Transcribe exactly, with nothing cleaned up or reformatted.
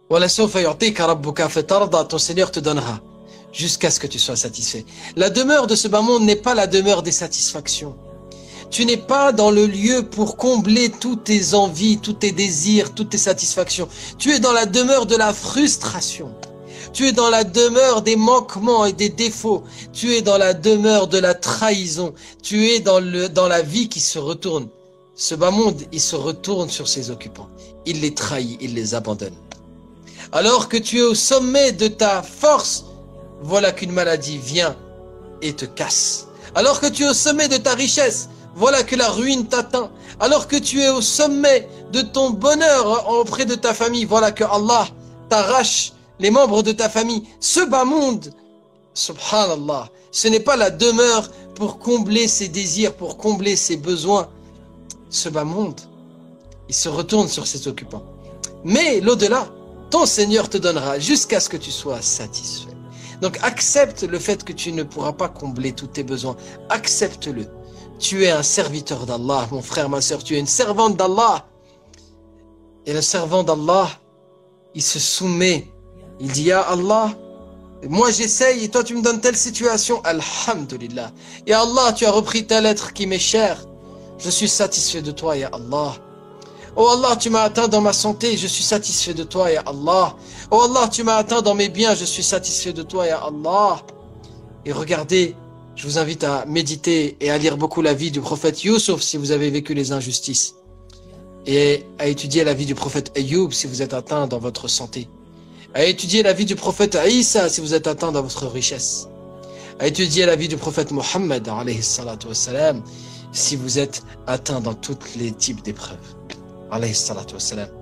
وَلَسَوْفَ يُعْطِيكَ رَبُّكَ فَتَرْضَى. Ton Seigneur te donnera jusqu'à ce que tu sois satisfait. La demeure de ce bas monde n'est pas la demeure des satisfactions. Tu n'es pas dans le lieu pour combler toutes tes envies, tous tes désirs, toutes tes satisfactions. Tu es dans la demeure de la frustration. Tu es dans la demeure des manquements et des défauts. Tu es dans la demeure de la trahison. Tu es dans, le, dans la vie qui se retourne. Ce bas monde, il se retourne sur ses occupants. Il les trahit, il les abandonne. Alors que tu es au sommet de ta force, voilà qu'une maladie vient et te casse. Alors que tu es au sommet de ta richesse, voilà que la ruine t'atteint. Alors que tu es au sommet de ton bonheur auprès de ta famille, voilà que Allah t'arrache les membres de ta famille. Ce bas monde, subhanallah, ce n'est pas la demeure pour combler ses désirs, pour combler ses besoins. Ce bas monde, il se retourne sur ses occupants. Mais l'au-delà, ton Seigneur te donnera jusqu'à ce que tu sois satisfait. Donc accepte le fait que tu ne pourras pas combler tous tes besoins. Accepte-le. Tu es un serviteur d'Allah, mon frère, ma soeur. Tu es une servante d'Allah. Et le servant d'Allah, il se soumet. Il dit, ya Allah, moi j'essaye et toi tu me donnes telle situation. Alhamdulillah. Et Allah, tu as repris telle lettre qui m'est chère. Je suis satisfait de toi, ya Allah. Oh Allah, tu m'as atteint dans ma santé, je suis satisfait de toi, ya Allah. Oh Allah, tu m'as atteint dans mes biens, je suis satisfait de toi, ya Allah. Et regardez, je vous invite à méditer et à lire beaucoup la vie du prophète Youssouf si vous avez vécu les injustices. Et à étudier la vie du prophète Ayoub si vous êtes atteint dans votre santé. À étudier la vie du prophète Isa si vous êtes atteint dans votre richesse. À étudier la vie du prophète Mohammed alayhi salatu wassalam si vous êtes atteint dans tous les types d'épreuves. Alayhi salatu wassalam.